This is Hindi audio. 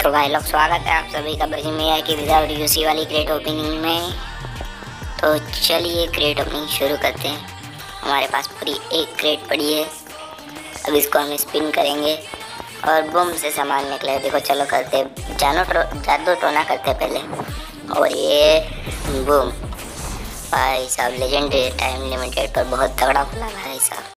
तो भाई लोग स्वागत है आप सभी का बजी में की विदाउट यूसी वाली क्रेट ओपनिंग में। तो चलिए क्रेट ओपनिंग शुरू करते हैं। हमारे पास पूरी एक क्रेट पड़ी है। अब इसको हम स्पिन करेंगे और बूम से सामान निकले। देखो चलो करते जादू टोना करते पहले। और ये बूम भाई साहब लेजेंडरी टाइम लिमिटेड पर बहुत तगड़ा खुला भाई साहब।